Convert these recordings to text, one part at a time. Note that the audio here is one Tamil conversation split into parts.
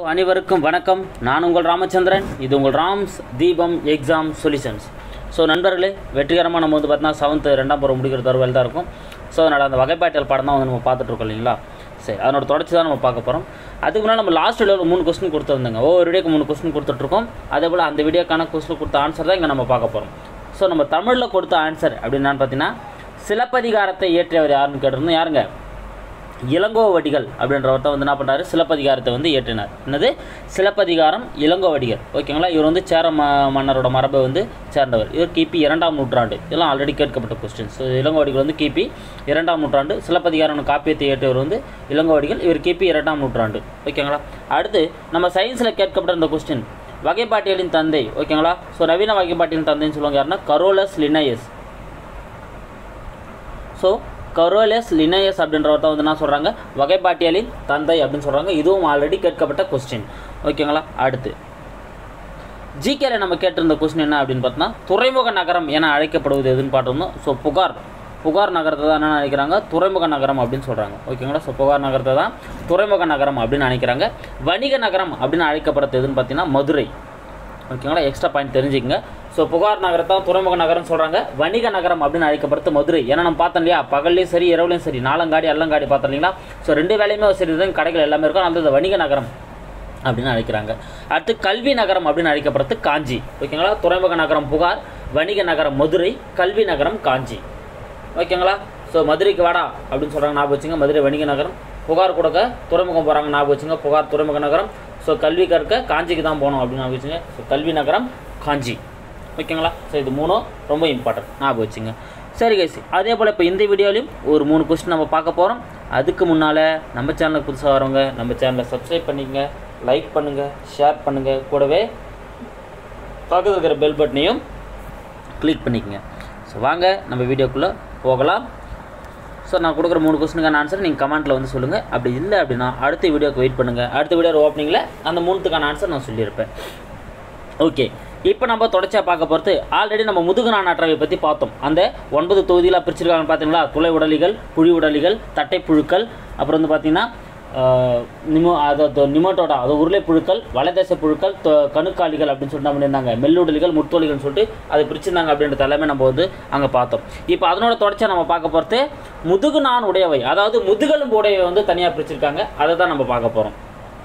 அனைவருக்கும் வணக்கம். நான் உங்கள் ராமச்சந்திரன். இது உங்கள் ராம்ஸ் தீபம் எக்ஸாம் சொல்யூஷன்ஸ். ஸோ நண்பர்களே, வெற்றிகரமாக நம்ம வந்து பார்த்தீங்கன்னா 7th 2ஆம் பருவம் முடிக்கிற தருவாயில் தான் இருக்கும். ஸோ அதனால் அந்த வகைப்பாட்டியல் பாடம் தான் வந்து நம்ம பார்த்துட்ருக்கோம் இல்லைங்களா. சரி, அதனோட தொடர்ச்சி தான் நம்ம பார்க்க போகிறோம். அதுக்கு முன்னாடி நம்ம லாஸ்ட் வீடியோவில் 3 கொஸ்டின் கொடுத்துருந்தாங்க. ஒவ்வொரு வீடியோக்கு 3 கொஸ்டின் கொடுத்துட்ருக்கோம். அதே போல் அந்த வீடியோக்கான கொஸ்டின் கொடுத்த ஆன்சர் தான் இங்கே நம்ம பார்க்க போகிறோம். ஸோ நம்ம தமிழில் கொடுத்த ஆன்சர் அப்படின்னான்னு பார்த்தீங்கன்னா, சிலப்பதிகாரத்தை இயற்றியவர் யாருன்னு கேட்டிருந்தோம். யாருங்க? இளங்கோவடிகள் அப்படின்றவர் தான் வந்து என்ன பண்ணுறாரு, சிலப்பதிகாரத்தை வந்து இயற்றினார். என்னது? சிலப்பதிகாரம் இளங்கோவடிகள். ஓகேங்களா. இவர் வந்து சேர மன்னரோட மரபை வந்து சேர்ந்தவர். இவர் கிபி 2ஆம் நூற்றாண்டு. இதெல்லாம் ஆல்ரெடி கேட்கப்பட்ட கொஸ்டின்ஸ். இளங்கோவடிகள் வந்து கிபி 2ஆம் நூற்றாண்டு. சிலப்பதிகாரம் காப்பியத்தை இயற்றியவர் வந்து இளங்கோவடிகள். இவர் கிபி 2ஆம் நூற்றாண்டு. ஓகேங்களா. அடுத்து நம்ம சயின்ஸில் கேட்கப்பட்ட இந்த கொஸ்டின், வகைப்பாட்டியலின் தந்தை. ஓகேங்களா. ஸோ நவீன வகைப்பாட்டியலின் தந்தைன்னு சொல்லுவாங்க யாருன்னா, Carolus Linnaeus. So Carolus Linnaeus அப்படின்றவர் தான் வந்து என்ன சொல்கிறாங்க, வகைப்பாட்டியலின் தந்தை அப்படின்னு சொல்கிறாங்க. இதுவும் ஆல்ரெடி கேட்கப்பட்ட கொஸ்டின். ஓகேங்களா. அடுத்து ஜிகேல நம்ம கேட்டிருந்த கொஸ்டின் என்ன அப்படின்னு பார்த்தோன்னா, துறைமுக நகரம் என அழைக்கப்படுவது எதுன்னு பார்த்துருந்தோம். ஸோ புகார் நகரத்தை தான் என்ன நினைக்கிறாங்க, துறைமுக நகரம் அப்படின்னு சொல்கிறாங்க. ஓகேங்களா. ஸோ புகார் நகரத்தை தான் துறைமுக நகரம் அப்படின்னு நினைக்கிறாங்க. வணிக நகரம் அப்படின்னு அழைக்கப்படுறது எதுன்னு பார்த்தீங்கன்னா மதுரை. ஓகேங்களா. எக்ஸ்ட்ரா பாயிண்ட் தெரிஞ்சுக்கங்க. ஸோ புகார் நகரத்தை துறைமுக நகரம் சொல்கிறாங்க. வணிக நகரம் அப்படின்னு அழைக்கப்படுறது மதுரை. ஏன்னா நம்ம பார்த்தோம் இல்லையா, பகல்லையும் சரி இரவுலையும் சரி நாலங்காடி அல்லங்காடி பார்த்தோம் இல்லைங்களா. ஸோ 2 வேலையுமே சரி தான், கடைகள் எல்லாமே இருக்கும். அந்த வணிக நகரம் அப்படின்னு அழைக்கிறாங்க. அடுத்து கல்வி நகரம் அப்படின்னு அழைக்கப்படுறது காஞ்சி. ஓகேங்களா. துறைமுக நகரம் புகார், வணிக நகரம் மதுரை, கல்வி நகரம் காஞ்சி. ஓகேங்களா. ஸோ மதுரைக்கு வாடா அப்படின்னு சொல்கிறாங்க, ஞாபகம் வச்சுங்க, மதுரை வணிக நகரம். புகார் கொடுக்க துறைமுகம் போகிறாங்க, ஞாபகம் வச்சுங்க, புகார் துறைமுக நகரம். ஸோ கல்வி கற்க காஞ்சிக்கு தான் போகணும் அப்படின்னு ஞாபகம் வச்சுங்க. ஸோ கல்வி நகரம் காஞ்சி. ஓகேங்களா. ஸோ இது 3 ரொம்ப இம்பார்ட்டன்ட், ஞாபகம் வச்சுங்க. சரி கைஸ், அதே போல் இப்போ இந்த வீடியோலையும் ஒரு 3 கொஸ்டின் நம்ம பார்க்க போகிறோம். அதுக்கு முன்னால் நம்ம சேனலுக்கு புதுசாக வரவங்க நம்ம சேனலை சப்ஸ்கிரைப் பண்ணிக்கங்க, லைக் பண்ணுங்கள், ஷேர் பண்ணுங்கள், கூடவே பக்கத்தில் இருக்கிற பெல் பட்டனையும் கிளிக் பண்ணிக்கங்க. ஸோ வாங்க நம்ம வீடியோக்குள்ளே போகலாம். ஸோ நான் கொடுக்குற 3 கொஸ்டினுக்கான ஆன்சர் நீங்கள் கமெண்ட்டில் வந்து சொல்லுங்கள். அப்படி இல்லை அப்படின்னா அடுத்த வீடியோக்கு வெயிட் பண்ணுங்கள். அடுத்த வீடியோ ஓப்பனிங்கில் அந்த 3த்துக்கான ஆன்சர் நான் சொல்லியிருப்பேன். ஓகே, இப்போ நம்ம தொடர்ச்சியாக பார்க்க போகிறது, ஆல்ரெடி நம்ம முதுகுநான் ஆற்றவை பற்றி பார்த்தோம். அந்த 9 தொகுதியில் பிரிச்சிருக்காங்க பார்த்தீங்களா. துளை உடலிகள், புழி உடலிகள், தட்டைப்புழுக்கள், அப்புறம் வந்து பார்த்திங்கன்னா நிமோட்டோடா, அது உருளை புழுக்கள், வலைதேச புழுக்கள், கணுக்காளிகள் அப்படின்னு சொல்லிட்டு பண்ணியிருந்தாங்க. மெல்லுடலிகள், முத்தோலிகள்னு சொல்லிட்டு அதை பிரிச்சிருந்தாங்க அப்படின்ற தலைமை நம்ம வந்து அங்கே பார்த்தோம். இப்போ அதனோட தொடர்ச்சியாக நம்ம பார்க்க போகிறது முதுகுநான் உடையவை, அதாவது முதுகெலும்பு உடையவை வந்து தனியாக பிரிச்சிருக்காங்க. அதை தான் நம்ம பார்க்க போகிறோம்.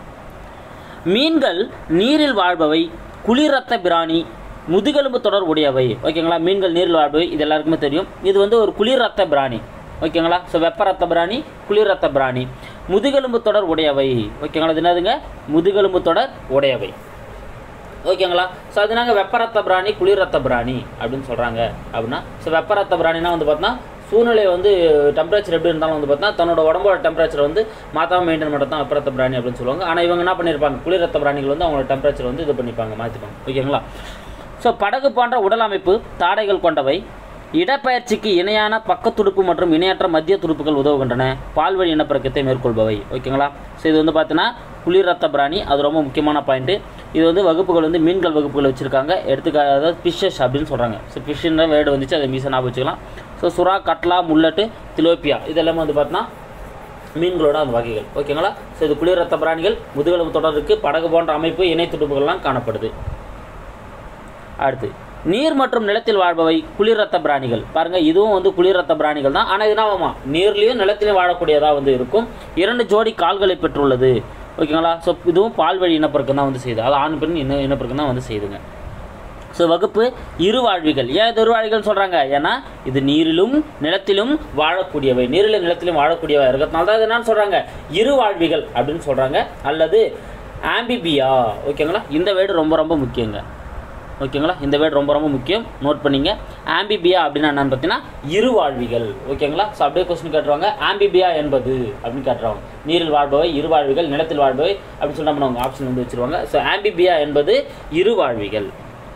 மீன்கள் நீரில் வாழ்பவை, குளிர் ரத்த பிராணி, முதுகெலும்பு தொடர் உடையவை. ஓகேங்களா. மீன்கள் நீரில் வாழ்பவை, இது எல்லாருக்குமே தெரியும். இது வந்து ஒரு குளிர் ரத்த பிராணி. ஓகேங்களா. ஸோ வெப்ப ரத்த பிராணி, குளிர் ரத்த பிராணி, முதுகெலும்பு தொடர் உடையவை. ஓகேங்களா. இது என்னதுங்க, முதுகெலும்பு தொடர் உடையவை. ஓகேங்களா. ஸோ அது நாங்கள் வெப்ப ரத்த பிராணி, குளிர் ரத்த பிராணி அப்படின்னு சொல்கிறாங்க அப்படின்னா. ஸோ வெப்ப ரத்த பிராணினா வந்து பார்த்தோன்னா, சூழ்நிலை வந்து டெம்பரேச்சர் எப்படி இருந்தாலும் வந்து பார்த்தீங்கன்னா தன்னோட உடம்போட டெம்பரேச்சர் வந்து மாற்றாமல் மெயின்டைன் பண்ணுறது தான் வெப்பரத்த பிராணி அப்படின்னு சொல்லுவாங்க. ஆனால் இவங்க என்ன பண்ணியிருப்பாங்க, குளிர் ரத்த பிராணிகள் வந்து அவங்களோட டெம்பரேச்சர் வந்து இது பண்ணிப்பாங்க, மாற்றிப்பாங்க. ஓகேங்களா. ஸோ படகு போன்ற உடல் அமைப்பு, தாடைகள் கொண்டவை, இடப்பெயர்ச்சிக்கு இணையான பக்கத்துடுப்பு மற்றும் இணையற்ற மத்திய துடுப்புகள் உதவுகின்றன, பால்வழி இனப்பெருக்கத்தை மேற்கொள்பவை. ஓகேங்களா. ஸோ இது வந்து பார்த்தீங்கன்னா குளிர் ரத்த பிராணி, அது ரொம்ப முக்கியமான பாயிண்ட்டு. இது வந்து வகுப்புகள் வந்து மீன்கள் வகுப்புகள் வச்சுருக்காங்க. அதாவது ஃபிஷ்ஷஸ் அப்படின்னு சொல்கிறாங்க. ஸோ ஃபிஷ்ஷுன்ற வேர்டு வந்துச்சு, அதை மீசை ஞாபகம் வச்சுக்கலாம். ஸோ சுறா, கட்லா, முல்லட்டு, திலோப்பியா இதெல்லாமே வந்து பார்த்தீங்கன்னா மீன்களோட அந்த வகைகள். ஓகேங்களா. ஸோ இது குளிர் ரத்த பிராணிகள், முதுகெலும்பு தொடருக்கு, படகு போன்ற அமைப்பு, இணை துடுப்புகள்லாம் காணப்படுது. அடுத்து நீர் மற்றும் நிலத்தில் வாழ்பவை, குளிர் ரத்த பிராணிகள். பாருங்கள், இதுவும் வந்து குளிர் ரத்த பிராணிகள் தான். ஆனால் இது என்னவாமா, நீர்லேயும் நிலத்திலையும் வாழக்கூடியதாக வந்து இருக்கும். 2 ஜோடி கால்களை பெற்றுள்ளது. ஓகேங்களா. ஸோ இதுவும் பால்வழி இனப்பெருக்கம் தான் வந்து செய்யுது. அது ஆண் பெண் இனப்பெருக்கம் தான் வந்து செய்யுதுங்க. ஸோ வகுப்பு இருவாழ்விகள். ஏன் இது இருவாழ்விகள் சொல்கிறாங்க, ஏன்னா இது நீரிலும் நிலத்திலும் வாழக்கூடியவை, நீரிலும் நிலத்திலும் வாழக்கூடியவை இருக்கிறதுனால தான் இது என்னன்னு சொல்கிறாங்க, இருவாழ்விகள் அப்படின்னு சொல்கிறாங்க. அல்லது ஆம்பிபியா. ஓகேங்களா. இந்த வேர்டு ரொம்ப ரொம்ப முக்கியங்க. ஓகேங்களா. இந்த வேர்டு ரொம்ப ரொம்ப முக்கியம், நோட் பண்ணிங்க. ஆம்பிபியா அப்படின்னா என்னன்னு பார்த்தீங்கன்னா இருவாழ்விகள். ஓகேங்களா. ஸோ அப்படியே கொஸ்டின் கேட்டுருவாங்க, ஆம்பிபியா என்பது அப்படின்னு கேட்டுருவாங்க. நீரில் வாழ்பவை, இருவாழ்விகள், நிலத்தில் வாழ்பவை அப்படின்னு சொன்னால் பண்ணுவாங்க, ஆப்ஷன் வந்து வச்சுருவாங்க. ஸோ ஆம்பிபியா என்பது இருவாழ்விகள்.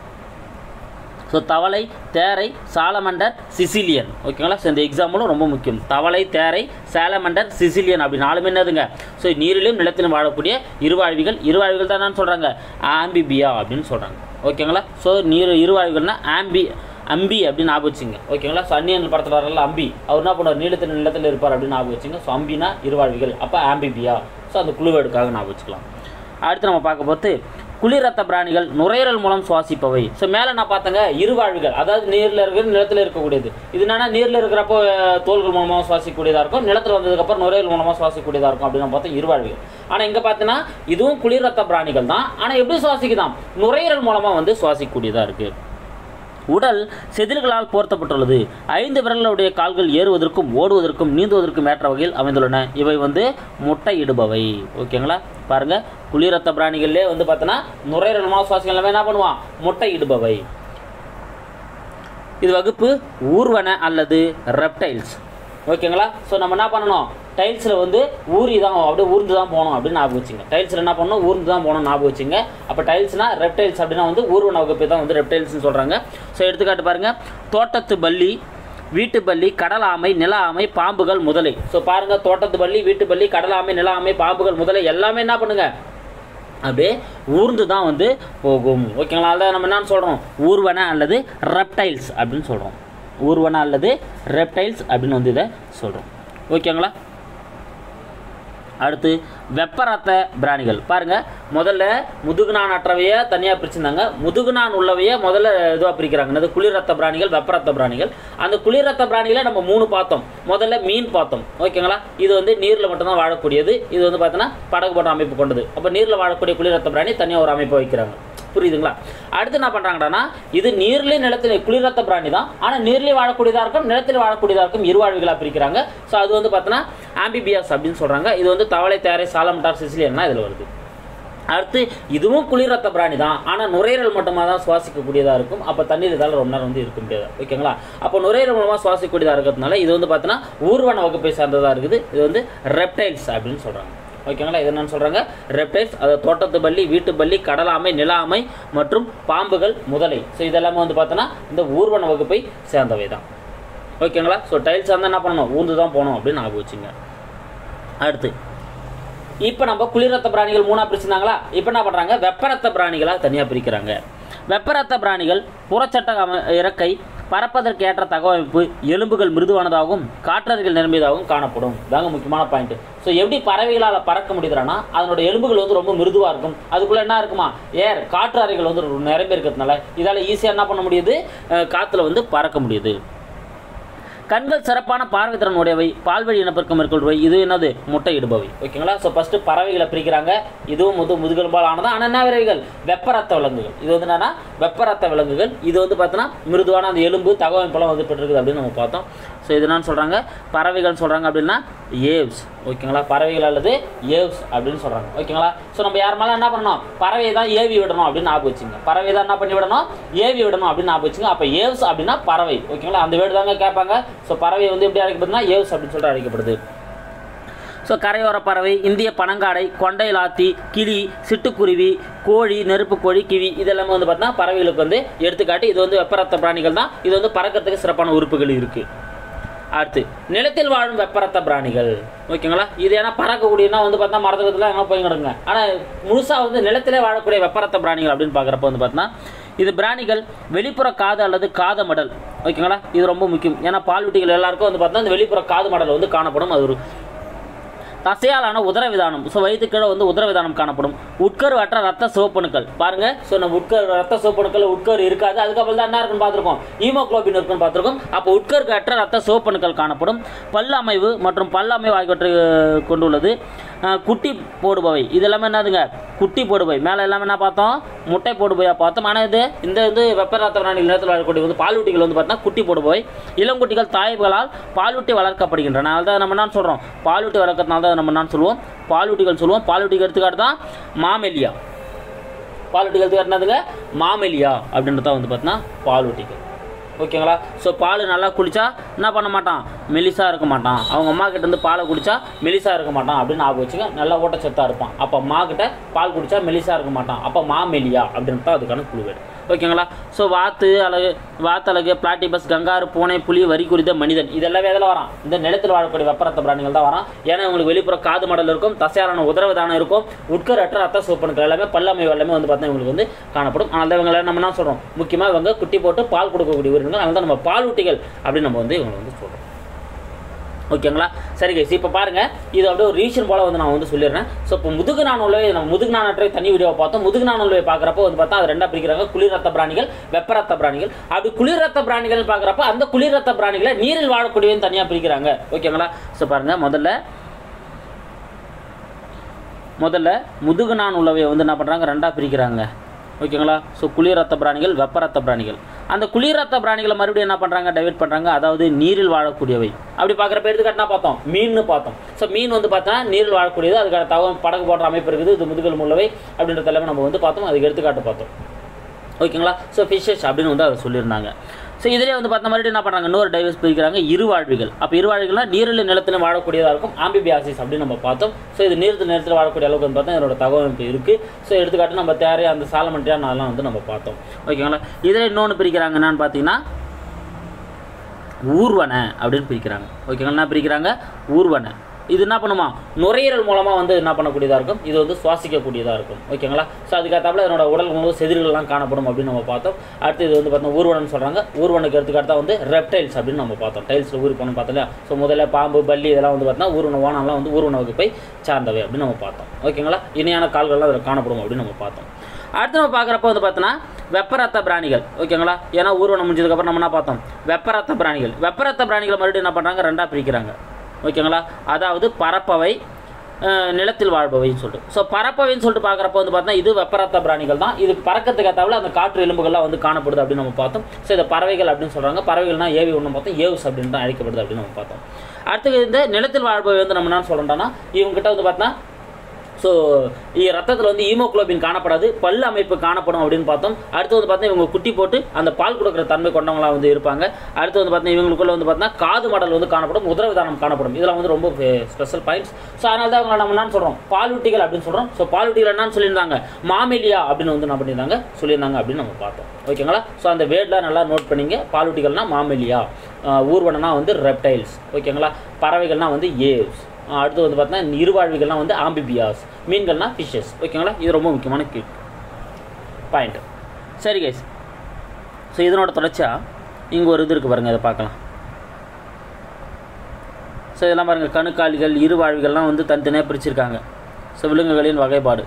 ஸோ தவளை, தேரை, சாலமண்டர், சிசிலியன். ஓகேங்களா. ஸோ இந்த எக்ஸாம்பிளும் ரொம்ப முக்கியம். தவளை, தேரை, சாலமண்டர், சிசிலியன் அப்படி 4 என்னதுங்க, ஸோ நீரிலும் நிலத்திலும் வாழக்கூடிய இருவாழ்விகள். இருவாழ்விகள் தான் என்னன்னு சொல்கிறாங்க, ஆம்பிபியா அப்படின்னு சொல்கிறாங்க. ஓகேங்களா. ஸோ இருவாழ்விகள்னா அம்பி அப்படின்னு ஞாபகம் வச்சுங்க. ஓகேங்களா. ஸோ அந்நியன் படத்தில் வரல அம்பி, அவர் என்ன பண்ணுவார், நிலத்தில் இருப்பார் அப்படின்னு ஞாபகம் வச்சுங்க. ஸோ அம்பினா இருவாழ்விகள், அப்போ ஆம்பிபியா. ஸோ அந்த குழுவேடுக்காக ஞாபகம் வச்சுக்கலாம். அடுத்து நம்ம பார்க்க போது குளிர் ரத்த பிராணிகள் நுரையீரல் மூலம் சுவாசிப்பவை. ஸோ மேலே நான் பார்த்தங்க இருவாழ்விகள், அதாவது நீரில் இருக்கிற நிலத்தில் இருக்கக்கூடியது. இது என்னன்னா நீரில் இருக்கிறப்போ தோள்கள் மூலமாக சுவாசிக்கக்கூடியதாக இருக்கும், நிலத்தில் வந்ததுக்கப்புறம் நுரையீரல் மூலமாக சுவாசிக்கக்கூடியதாக இருக்கும் அப்படின்னு நம்ம பார்த்தோம் இருவாழ்விகள். ஆனால் இங்கே பார்த்தீங்கன்னா இதுவும் குளிர் ரத்த பிராணிகள் தான், ஆனால் எப்படி சுவாசிக்குதான்? நுரையீரல் மூலமாக வந்து சுவாசிக்கக்கூடியதாக இருக்குது. உடல் செதில்களால் போர்த்தப்பட்டுள்ளது. 5 விரல்களுடைய கால்கள் ஏறுவதற்கும் ஓடுவதற்கும் நீந்துவதற்கும் ஏற்ற வகையில் அமைந்துள்ளன. இவை வந்து முட்டையிடுபவை. ஓகேங்களா, பாருங்க குளிர் ரத்த பிராணிகள்லேயே வந்து பார்த்தோன்னா நுரையீரல் மூலமாக சுவாசிகள் எல்லாமே என்ன பண்ணுவான்? முட்டையிடுபவை. இது வகுப்பு ஊர்வன அல்லது ரெப்டைல்ஸ். ஓகேங்களா, ஸோ நம்ம என்ன பண்ணணும்? டைல்ஸில் வந்து ஊறி தான் அப்படியே ஊர்ந்து தான் போகணும் அப்படின்னு ஞாபகம் வச்சுங்க. டைல்ஸில் என்ன பண்ணணும்? ஊர்ந்து தான் போகணும் ஞாபகம் வச்சுங்க. அப்போ டைல்ஸ்னால் ரெப்டைல்ஸ் அப்படின்னா வந்து ஊர்வன வகுப்பை தான் வந்து ரெப்டைல்ஸ்னு சொல்கிறாங்க. ஸோ எடுத்துக்காட்டு பாருங்கள், தோட்டத்து பல்லி, வீட்டு பல்லி, கடல் ஆமை, நில ஆமை, பாம்புகள், முதலை. ஸோ பாருங்கள், தோட்டத்து பல்லி, வீட்டு பல்லி, கடல் ஆமை, நில ஆமை, பாம்புகள், முதலை எல்லாமே என்ன பண்ணுங்க? அப்படியே ஊர்ந்து தான் வந்து போகும். ஓகேங்களா, அதான் நம்ம என்னன்னு சொல்கிறோம்? ஊர்வன அல்லது ரெப்டைல்ஸ் அப்படின்னு சொல்கிறோம். ஊர்வன அல்லது ரெப்டைல்ஸ் அப்படின்னு வந்து இதை சொல்கிறோம். ஓகேங்களா, அடுத்து வெப்பரத்த பிராணிகள். பாருங்கள், முதல்ல முதுகுநான் அற்றவையை தனியாக பிரிச்சுருந்தாங்க. முதுகுநான் உள்ளவையை முதல்ல இதுவாக பிரிக்கிறாங்க. அது குளிர் ரத்த பிராணிகள், வெப்பரத்த பிராணிகள். அந்த குளிர் ரத்த பிராணிகளை நம்ம 3 பார்த்தோம். முதல்ல மீன் பார்த்தோம். ஓகேங்களா, இது வந்து நீரில் மட்டும்தான் வாழக்கூடியது. இது வந்து பார்த்தோன்னா படகு போன்ற அமைப்பு கொண்டது. அப்போ நீரில் வாழக்கூடிய குளிர் ரத்த பிராணி தனியாக ஒரு அமைப்பை வைக்கிறாங்க. புரியுதுங்களா? அடுத்து என்ன பண்ணுறாங்கன்னா, இது நீர்லேயே நிலத்தில் குளிர் ரத்த பிராணி தான், ஆனால் நீர்லேயே வாழக்கூடியதாக இருக்கும், நிலத்தில் வாழக்கூடியதாக இருக்கும், இருவாழ்விகளாக பிரிக்கிறாங்க. ஸோ அது வந்து பார்த்தோன்னா ஆம்பிபியாஸ் அப்படின்னு சொல்கிறாங்க. இது வந்து தவளை, தேரை, சாலமண்டார், சிசிலியன்னா இதில் வருது. அடுத்து இதுவும் குளிர் ரத்த பிராணி தான், ஆனால் நுரையீரல் மட்டுமாக தான் சுவாசிக்கக்கூடியதாக இருக்கும். அப்போ தண்ணீர் இதால் ரொம்ப நேரம் வந்து இருக்க முடியாது. ஓகேங்களா, அப்போ நுரையீரல் மூலமாக சுவாசிக்கக்கூடியதாக இருக்கிறதுனால இது வந்து பார்த்தோன்னா ஊர்வன வகுப்பை சார்ந்ததாக இருக்குது. இது வந்து ரெப்டைல்ஸ் அப்படின்னு சொல்கிறாங்க. ஓகேங்களா, இது என்னன்னு சொல்கிறாங்க? ரெப்டைல்ஸ். அது தோட்டத்து பல்லி, வீட்டு பல்லி, கடலாமை, நிலாமை மற்றும் பாம்புகள், முதலை. ஸோ இதெல்லாமே வந்து பார்த்தோன்னா இந்த ஊர்வன வகுப்பை சேர்ந்தவை தான். ஓகேங்களா, ஸோ டைல்ஸ் வந்து என்ன பண்ணணும்? ஊர்ந்து தான் போகணும் அப்படின்னு ஞாபகம் வச்சுங்க. அடுத்து இப்போ நம்ம குளிர் ரத்த பிராணிகள் 3ஆக பிரிச்சுருந்தாங்களா? இப்போ என்ன பண்ணுறாங்க? வெப்பரத்த பிராணிகளாக தனியாக பிரிக்கிறாங்க. வெப்பரத்த பிராணிகள் புறச்சட்ட இறக்கை, பறப்பதற்கு ஏற்ற தகவமைப்பு, எலும்புகள் மிருதுவானதாகவும் காற்றறைகள் நிரம்பியதாகவும் காணப்படும். தாங்க முக்கியமான பாயிண்ட். ஸோ எப்படி பறவைகளால் பறக்க முடியுதுன்னா, அதனோட எலும்புகள் வந்து ரொம்ப மிருதுவாக இருக்கும். அதுக்குள்ளே என்ன இருக்குமா? ஏர், காற்று அறைகள் வந்து நிரம்பி இருக்கிறதுனால இதால் ஈஸியாக என்ன பண்ண முடியுது? காற்றுல வந்து பறக்க முடியுது. கண்கள் சிறப்பான பார்வை திறன் உடையவை, பால்வழி இனப்பெருக்கம் மேற்கொள்பவை. இது என்னது? முட்டையிடுபவை. ஓகேங்களா, ஸோ ஃபஸ்ட்டு பறவைகளை பிரிக்கிறாங்க. இதுவும் முதுகெலும்பால் ஆனது. ஆனால் என்ன விலங்குகள்? வெப்பரத்த விலங்குகள். இது வந்து என்னன்னா வெப்பரத்த விலங்குகள். இது வந்து பார்த்தோன்னா மிருதுவான அந்த எலும்பு தகவமைப்பெல்லாம் வந்து பெற்றிருக்குது அப்படின்னு நம்ம பார்த்தோம். ஸோ இது என்னன்னு சொல்கிறாங்க? பறவைகள் சொல்கிறாங்க அப்படின்னா ஏவ்ஸ். ஓகேங்களா, பறவைகள் அல்லது ஏவ்ஸ் அப்படின்னு சொல்கிறாங்க. ஓகேங்களா, ஸோ நம்ம யார் மேலே என்ன பண்ணணும்? பறவை தான் ஏவி விடணும் அப்படின்னு ஞாபகம் வச்சுங்க. பறவை தான் என்ன பண்ணி விடணும்? ஏவி விடணும் அப்படின்னு ஞாபகம் வச்சுங்க. அப்போ ஏவ்ஸ் அப்படின்னா பறவை. ஓகேங்களா, அந்த வேர்டு தாங்க கேட்பாங்க. ஸோ பறவை வந்து எப்படி அழைக்கப்படுதுன்னா ஏவ்ஸ் அப்படின்னு சொல்லிட்டு அழைக்கப்படுது. ஸோ கரையோர பறவை, இந்திய பனங்காடை, கொண்டைலாத்தி, கிளி, சிட்டுக்குருவி, கோழி, நெருப்பு கோழி, கிவி இதெல்லாமே வந்து பார்த்தீங்கன்னா பறவைகளுக்கு வந்து எடுத்துக்காட்டு. இது வந்து வெப்பரத்த பிராணிகள் தான். இது வந்து பறக்கிறதுக்கு சிறப்பான உறுப்புகள் இருக்குது. அடுத்து நிலத்தில் வாழும் வெப்பரத்த பிராணிகள். ஓகேங்களா, இது ஏன்னா பறக்கக்கூடியனா வந்து பார்த்தா மரத்துக்கத்தில் எங்கே போய் கிடங்க. ஆனால் முழுசாக வந்து நிலத்திலே வாழக்கூடிய வெப்பரத்த பிராணிகள் அப்படின்னு பார்க்குறப்ப வந்து பார்த்தீங்கன்னா இது பிராணிகள் வெளிப்புற காது அல்லது காத மடல். ஓகேங்களா, இது ரொம்ப முக்கியம். ஏன்னா பால்வெட்டிகள் எல்லாருக்கும் வந்து பார்த்தா இந்த வெளிப்புற காது மடல் வந்து காணப்படும். அது ஒரு தசையாலான உதரவிதானம். ஸோ வயிற்றுக்கீழே வந்து உதரவிதானம் காணப்படும். உட்கரு அற்ற ரத்த சிவப்பணுக்கள். பாருங்க, ஸோ நம்ம ரத்த சிவப்பணுக்கள் உட்கரு இருக்காது. அதுக்கப்புறம் தான் என்ன இருக்குன்னு பார்த்துருக்கோம்? ஹீமோகுளோபின் இருக்குன்னு பார்த்துருக்கோம். அப்போ உட்கருக்கு அற்ற ரத்த சிவப்பணுக்கள் காணப்படும். பல்லமைவு மற்றும் பல்லமைவு ஆகியவற்றை கொண்டுள்ளது. குட்டி போடுபவை. இது எல்லாமே என்னதுங்க? குட்டி போடுபவை. மேலே எல்லாமே என்ன பார்த்தோம்? முட்டை போடுபவையாக பார்த்தோம். ஆனால் இந்த வந்து வெப்பரத்த பிராணிகள் நிலத்தில் வாழக்கூடிய வந்து பாலூட்டிகள் வந்து பார்த்தீங்கன்னா குட்டி போடுபவை. இளங்குட்டிகள் தாய்களால் பாலூட்டி வளர்க்கப்படுகின்றன. அதனால நம்ம என்ன சொல்கிறோம்? பாலூட்டி வளர்க்கறதுனால தான் நம்ம என்ன சொல்லுவோம்? பாலூட்டிகள் சொல்லுவோம். பாலூட்டிக்கு எடுத்துக்காட்டு தான் மாமெலியா. பாலூட்டிகள் எடுத்துக்காட்டு என்னதுங்க? மாமெலியா அப்படின்றது தான் வந்து பார்த்தீங்கன்னா பாலூட்டிகள். ஓகேங்களா, ஸோ பால் நல்லா குடித்தா என்ன பண்ண மாட்டான்? மெலிசாக இருக்க மாட்டான். அவங்க அம்மா கிட்ட இருந்து பாலை குடித்தா மெலிசாக இருக்க மாட்டான் அப்படின்னு ஞாபகம் வச்சுக்க. நல்லா ஊட்டச்சத்தாக இருப்பான். அப்போ அம்மா கிட்ட பால் குடித்தா மெலிசாக இருக்க மாட்டான். அப்போ மாமெலியா அப்படின்ட்டு தான் அதுக்கான குழுவேடு. ஓகேங்களா, ஸோ வாத்தழகு, பிளாட்டிபஸ், கங்காரு, பூனை, புலி, வரி குறித்த மனிதன் இதெல்லாமே எதில் வரான்? இந்த நிலத்தில் வாழக்கூடிய வெப்பரத்த பிராணிகள் தான் வரான். ஏன்னா உங்களுக்கு வெளிப்புற காது மடல் இருக்கும், தசையாலான உதரவிதானம் இருக்கும், உட்கரற்ற ரத்த சிவப்பணுக்கள் எல்லாமே பல்லமைவு எல்லாமே வந்து பார்த்தீங்கன்னா இவங்களுக்கு வந்து காணப்படும். ஆனால் இவங்களை நம்ம என்ன சொல்கிறோம்? முக்கியமாக இவங்க குட்டி போட்டு பால் கொடுக்கக்கூடிய உயிரினங்கள். அதனால தான் நம்ம பாலூட்டிகள் அப்படின்னு நம்ம வந்து இவங்களை வந்து சொல்கிறோம். ஓகேங்களா. சரி கைஸ், இப்போ பாருங்கள், இது அப்படியே ஒரு ரீசன் போல் வந்து நான் வந்து சொல்லிடுறேன். ஸோ இப்போ முதுகு நானூலை நம்ம முதுகு நானற்றை தனி வீடியோவை பார்த்தோம். முதுகு நானூலை பார்க்குறப்போ வந்து பார்த்தா அது ரெண்டாக பிரிக்கிறாங்க, குளிர் ரத்த பிராணிகள், வெப்ப ரத்த பிராணிகள். அப்படி குளிர் ரத்த பிராணிகள் பார்க்குறப்ப அந்த குளிர் ரத்த பிராணிகளை நீரில் வாழக்கூடியவன் தனியாக பிரிக்கிறாங்க. ஓகேங்களா. ஸோ பாருங்கள், முதல்ல முதுகு நானூலை வந்து என்ன பண்ணுறாங்க, ரெண்டாக பிரிக்கிறாங்க. ஓகேங்களா. ஸோ குளிர் ரத்த பிராணிகள், வெப்ப ரத்த பிராணிகள். அந்த குளிர் ரத்த பிராணிகளை மறுபடியும் என்ன பண்ணுறாங்க, டைவர்ட் பண்ணுறாங்க, அதாவது நீரில் வாழக்கூடியவை. அப்படி பார்க்குறப்ப எடுத்துக்காட்டினா பார்த்தோம், மீன் பார்த்தோம். ஸோ மீன் வந்து பார்த்தா நீரில் வாழக்கூடியது, அதுக்கான படகு போன்ற அமைப்பு இருக்குது, இது முதுகெலும்பு உள்ளவை அப்படின்ற தலைமை நம்ம வந்து பார்த்தோம், அதுக்கு எடுத்துக்காட்டு பார்த்தோம். ஓகேங்களா. ஸோ ஃபிஷஸ் அப்படின்னு வந்து அதை சொல்லியிருந்தாங்க. ஸோ இதிலே வந்து பார்த்தா மறுபடியும் என்ன பண்ணுறாங்க, இன்னொரு டைவர்ஸ் பிரிக்கிறாங்க, இருவாழ்விகள். அப்போ இருவாழ்விகள்னா நீரில் நிலத்தில் வாழக்கூடியதாக இருக்கும், ஆம்பிபியாசிஸ் அப்படின்னு நம்ம பார்த்தோம். ஸோ இது நிலத்தில் வாழக்கூடிய அளவுக்கு வந்து பார்த்தா இதோட தகவமைப்பு இருக்குது. ஸோ எடுத்துக்காட்டு நம்ம தேரை அந்த சாலமன்றியா நான்லாம் வந்து நம்ம பார்த்தோம். ஓகேங்களா. இதில் இன்னொன்று பிரிக்கிறாங்க, என்னன்னு பார்த்தீங்கன்னா ஊர்வனை அப்படின்னு பிரிக்கிறாங்க. ஓகேங்களா. என்ன பிரிக்கிறாங்க, ஊர்வனை. இது என்ன பண்ணுமா, நுரையீரல் மூலமாக வந்து என்ன பண்ணக்கூடியதாக இருக்கும், இது வந்து சுவாசிக்கக்கூடியதாக இருக்கும். ஓகேங்களா. ஸோ அதுக்கேற்றாப்புல என்னோட உடல் முழுவதும் செதில்கள்லாம் காணப்படும் அப்படின்னு நம்ம பார்த்தோம். அடுத்து இது வந்து பார்த்தோம் ஊர்வனன்னு சொல்கிறாங்க. ஊர்வனுக்கு எடுத்துக்காட்டாக வந்து ரெப்டைல்ஸ் அப்படின்னு நம்ம பார்த்தோம். டைல்ஸில் ஊறி போகணும்னு பார்த்தோம். ஸோ முதல்ல பாம்பு, பல்லி இதெல்லாம் வந்து பார்த்தோம்னா ஊர்வன ஓனம்லாம் வந்து ஊர்வன வகுப்பை சார்ந்தவை அப்படின்னு நம்ம பார்த்தோம். ஓகேங்களா. இணையான கால்கள்லாம் அதில் காணப்படும் அப்படின்னு நம்ம பார்த்தோம். அடுத்து நம்ம பார்க்குறப்ப வந்து பார்த்தோன்னா வெப்ப ரத்த பிராணிகள். ஓகேங்களா. ஏன்னா ஊர்வனம் முடிஞ்சதுக்கப்புறம் நம்ம என்ன பார்த்தோம், வெப்ப ரத்த பிராணிகள். வெப்ப ரத்த பிராணிகளை மறுபடியும் என்ன பண்ணுறாங்க, ரெண்டாக பிரிக்கிறாங்க. ஓகேங்களா. அதாவது பறப்பவை, நிலத்தில் வாழ்பவைன்னு சொல்லிட்டு. ஸோ பறப்பவைன்னு சொல்லிட்டு பார்க்குறப்ப வந்து பார்த்தா இது வெப்ப ரத்த பிராணிகள் தான். இது பறக்கிறதுக்கு ஏற்றாவில் அந்த காற்று எலும்புகள்லாம் வந்து காணப்படுது அப்படின்னு நம்ம பார்த்தோம். ஸோ இதை பறவைகள் அப்படின்னு சொல்கிறாங்க. பறவைகள்னா ஏவி ஒன்று பார்த்தோம், ஏவ்ஸ் அப்படின்னு தான் அழைக்கப்படுது அப்படின்னு நம்ம பார்த்தோம். அடுத்து இந்த நிலத்தில் வாழ்பவை வந்து நம்ம என்ன சொல்கிறோம்னா, இவங்ககிட்ட வந்து பார்த்தா ஸோ ரத்தத்தில் வந்து ஹீமோகுளோபின் காணப்படாது, பல் அமைப்பு காணப்படும் அப்படின்னு பார்த்தோம். அடுத்து வந்து பார்த்தா இவங்க குட்டி போட்டு அந்த பால் கொடுக்குற தன்மை கொண்டவங்களாக வந்து இருப்பாங்க. அடுத்து வந்து பார்த்தீங்கன்னா இவங்களுக்குள்ள வந்து பார்த்தீங்கன்னா காது மடல் வந்து காணப்படும், உதரவிதானம் காணப்படும். இதெல்லாம் வந்து ரொம்ப ஸ்பெஷல் பாயிண்ட்ஸ். ஸோ அதனால தான் அவங்க நம்ம என்னன்னு சொல்கிறோம், பாலூட்டிகள் அப்படின்னு சொல்கிறோம். ஸோ பாலூட்டிகள் என்னன்னு சொல்லியிருந்தாங்க, மாமேலியா அப்படின்னு வந்து என்ன பண்ணியிருந்தாங்க, சொல்லியிருந்தாங்க அப்படின்னு நம்ம பார்த்தோம். ஓகேங்களா. ஸோ அந்த வேர்டில் நல்லா நோட் பண்ணிங்க. பாலூட்டிகள்னா மாமேலியா, ஊர்வனனா வந்து ரெப்டைல்ஸ். ஓகேங்களா. பறவைகள்னா வந்து ஏவ்ஸ். அடுத்து வந்து பார்த்தீங்கன்னா இருவாழ்விகள்லாம் வந்து ஆம்பிபியாஸ், மீன்கள்னா ஃபிஷஸ். ஓகேங்களா. இது ரொம்ப முக்கியமான பாயிண்ட். சரி கைஸ், ஸோ இதனோட தொடர்ச்சியாக இங்கே ஒரு இது இருக்குது பாருங்கள், இதை பார்க்கலாம். ஸோ இதெல்லாம் பாருங்கள், கணுக்காலிகள், இருவாழ்விகள்லாம் வந்து தனித்தனியாக பிரிச்சிருக்காங்க. ஸோ விலங்குகளின் வகைப்பாடு.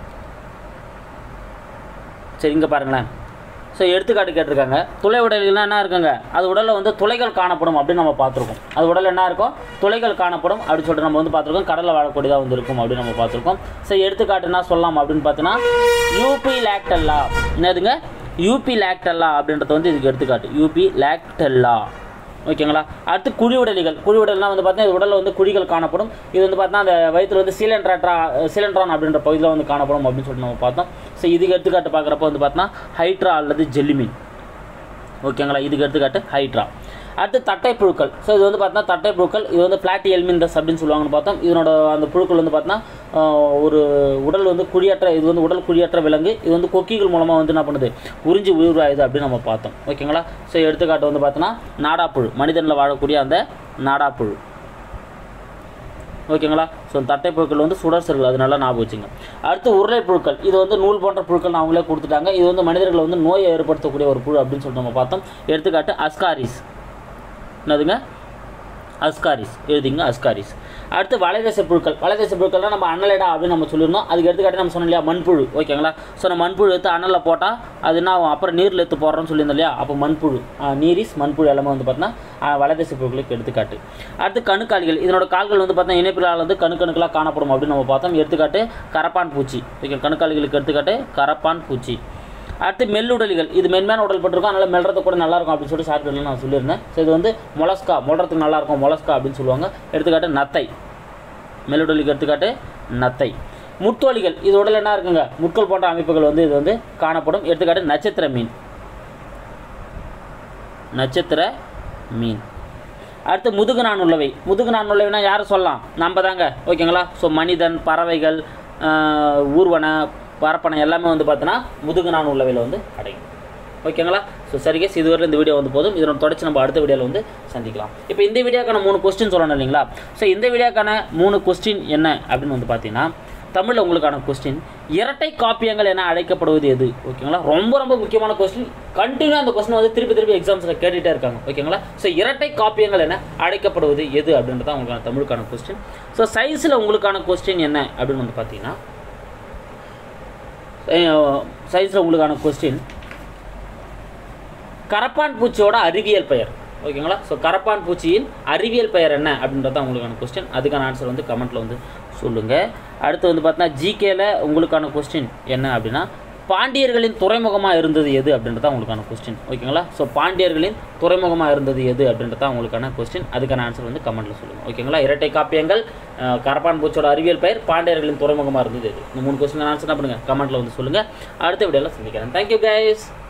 சரி, இங்கே பாருங்களேன். ஸோ எடுத்துக்காட்டு கேட்டிருக்காங்க, துளை உடல்கள்லாம் என்ன இருக்குங்க, அது உடலில் வந்து துளைகள் காணப்படும் அப்படின்னு நம்ம பார்த்துருக்கோம். அது உடலில் என்ன இருக்கும், துளைகள் காணப்படும் அப்படின்னு சொல்லிட்டு நம்ம வந்து பார்த்துருக்கோம். கடலில் வாழக்கூடியதாக வந்து இருக்கும் அப்படின்னு நம்ம பார்த்துருக்கோம். ஸோ எடுத்துக்காட்டு என்ன சொல்லலாம் அப்படின்னு பார்த்தீங்கன்னா யூபி லாக்டல்லா. என்னதுங்க, யூபி லாக்டல்லா அப்படின்றது வந்து இதுக்கு எடுத்துக்காட்டு, யூபி லாக்டல்லா. ஓகேங்களா. அடுத்து குழி உடலிகள். குழி உடல்னால் வந்து பார்த்தீங்கன்னா உடலில் வந்து குழிகள் காணப்படும். இது வந்து பார்த்தீங்கன்னா அந்த வயிற்றில் வந்து சிலிண்ட்ரான் அப்படின்ற பகுதியில் வந்து காணப்படும் அப்படின்னு சொல்லிட்டு நம்ம பார்த்தோம். ஸோ இதுக்கு எடுத்துக்காட்டு பார்க்குறப்ப வந்து பார்த்தீங்கன்னா ஹைட்ரா அல்லது ஜெல்லிமீன். ஓகேங்களா. இதுக்கு எடுத்துக்காட்டு ஹைட்ரா. அடுத்து தட்டை புழுக்கள். ஸோ இது வந்து பார்த்தீங்கன்னா தட்டை புழுக்கள், இது வந்து பிளாட்டியல்மின்டஸ் அப்படின்னு சொல்லுவாங்கன்னு பார்த்தோம். இதனோட அந்த புழுக்கள் வந்து பார்த்தீங்கன்னா ஒரு உடல் வந்து குழியற்ற, இது வந்து உடல் குழியற்ற விலங்கு. இது வந்து கொக்கிகள் மூலமாக வந்து என்ன பண்ணுது, உறிஞ்சி உயிராயுது அப்படின்னு நம்ம பார்த்தோம். ஓகேங்களா. ஸோ எடுத்துக்காட்டு வந்து பார்த்தோன்னா நாடாப்புழு, மனிதனில் வாழக்கூடிய அந்த நாடாப்புழு. ஓகேங்களா. ஸோ தட்டை புழுக்கள் வந்து சுடர்சர்கள், அது நல்லா ஞாபகம் வச்சுங்க. அடுத்து உருளை புழுக்கள். இது வந்து நூல் போன்ற புழுக்கள் அவங்களே கொடுத்துட்டாங்க. இது வந்து மனிதர்களை வந்து நோயை ஏற்படுத்தக்கூடிய ஒரு புழு அப்படின்னு சொல்லிட்டு நம்ம பார்த்தோம். எடுத்துக்காட்டு அஸ்காரிஸ். என்னதுங்க, அஸ்காரிஸ் எழுதிங்க, அஸ்காரிஸ். அடுத்து வலைதேச புழுக்கள். வலைதேச புழுக்கள்லாம் நம்ம அனலைடா அப்படின்னு நம்ம சொல்லியிருந்தோம். அதுக்கு எடுத்துக்காட்டு நம்ம சொன்னோம் இல்லையா, மண்புழு. ஓகேங்களா. ஸோ நம்ம மண்புழு எடுத்து அனலில் போட்டால் அது என்ன ஆகும், அப்புறம் நீரில் எடுத்து போடுறோம்னு சொல்லியிருந்தோம் இல்லையா, அப்போ மண்புழு, நீரிஸ், மண்புழு எல்லாமே வந்து பார்த்தீங்கன்னா வலைதேச புழுக்களுக்கு எடுத்துக்காட்டு. அடுத்து கணுக்காலிகள். இதனோட கால்கள் வந்து பார்த்தீங்கன்னா இணைப்பிலால் வந்து கணுக்கணுக்களாக காணப்படும் அப்படின்னு நம்ம பார்த்தோம். எடுத்துக்காட்டு கரப்பான் பூச்சி. ஓகே, கணுக்காலிகளுக்கு எடுத்துக்காட்டு கரப்பான் பூச்சி. அடுத்து மெல்லுடலிகள். இது மென்மையான உடல் பட்டிருக்கும், அதனால் மெல்றது கூட நல்லாயிருக்கும் அப்படின்னு சொல்லிட்டு ஷார்ட்கட்டில் நான் சொல்லியிருந்தேன். ஸோ இது வந்து மொலஸ்கா, மொல்றதுக்கு நல்லாயிருக்கும், மொலஸ்கா அப்படின்னு சொல்லுவாங்க. எடுத்துக்காட்டு நத்தை. மெல்லுடலிக்கு எடுத்துக்காட்டு நத்தை. முட்தோலிகள். இது உடல் என்ன இருக்குங்க, முட்கள் போன்ற அமைப்புகள் வந்து இது வந்து காணப்படும். எடுத்துக்காட்டு நட்சத்திர மீன், நட்சத்திர மீன். அடுத்து முதுகு நான் உள்ளவை. முதுகு நான் உள்ளவைனா யாரை சொல்லலாம், நம்ம தாங்க. ஓகேங்களா. ஸோ மனிதன், பறவைகள், ஊர்வன, பரப்பனை எல்லாமே வந்து பார்த்தீங்கன்னா முதுகு நான் உள்ளவையில் வந்து அடையும். ஓகேங்களா. ஸோ சரி கேஸ், இதுவரை இந்த வீடியோ வந்து போதும். இதனோட தொடர்ச்சி நம்ம அடுத்த வீடியோவில் வந்து சந்திக்கலாம். இப்போ இந்த வீடியோக்கான 3 கொஸ்டின் சொல்லணும் இல்லைங்களா. ஸோ இந்த வீடியோக்கான 3 கொஸ்டின் என்ன அப்படின்னு வந்து பார்த்தீங்கன்னா, தமிழில் உங்களுக்கான கொஸ்டின், இரட்டை காப்பியங்கள் என அழைக்கப்படுவது எது? ஓகேங்களா, ரொம்ப ரொம்ப முக்கியமான கொஸ்டின். கண்டினியூ அந்த கொஸ்டின் வந்து திருப்பி எக்ஸாம்ஸில் கேட்டுகிட்டே இருக்காங்க. ஓகேங்களா, ஸோ இரட்டை காப்பியங்கள் என அழைக்கப்படுவது எது அப்படின்றது தான் உங்களுக்கான தமிழுக்கான கொஸ்டின். ஸோ சயின்ஸில் உங்களுக்கான கொஸ்டின் என்ன அப்படின்னு வந்து பார்த்தீங்கன்னா, சயின்ஸில் உங்களுக்கான கொஸ்டின் கரப்பான் பூச்சியோட அறிவியல் பெயர். ஓகேங்களா, ஸோ கரப்பான் பூச்சியின் அறிவியல் பெயர் என்ன அப்படின்றது தான் உங்களுக்கான கொஸ்டின். அதுக்கான ஆன்சர் வந்து கமெண்ட்டில் வந்து சொல்லுங்கள். அடுத்து வந்து பார்த்தீங்கன்னா ஜிகேல உங்களுக்கான கொஸ்டின் என்ன அப்படின்னா, பாண்டியர்களின் துறைமுகமாக இருந்தது எது அப்படின்றது தான் உங்களுக்கான கொஸ்டின். ஓகேங்களா, ஸோ பாண்டியர்களின் துறைமுகமாக இருந்தது எது அப்படின்றது தான் உங்களுக்கான கொஸ்டின். அதுக்கான ஆன்சர் வந்து கமெண்ட்டில் சொல்லுங்கள். ஓகேங்களா, இரட்டை காப்பியங்கள், கரப்பான் பூச்சியோட அறிவியல் பெயர், பாண்டியர்களின் துறைமுகமாக இருந்தது எது? இந்த 3 கொஸ்டின் ஆன்சர் என்ன பண்ணுங்கள், கமெண்ட்டில் வந்து சொல்லுங்கள். அடுத்த வீடியோவில் சந்திக்கிறேன். Thank you guys.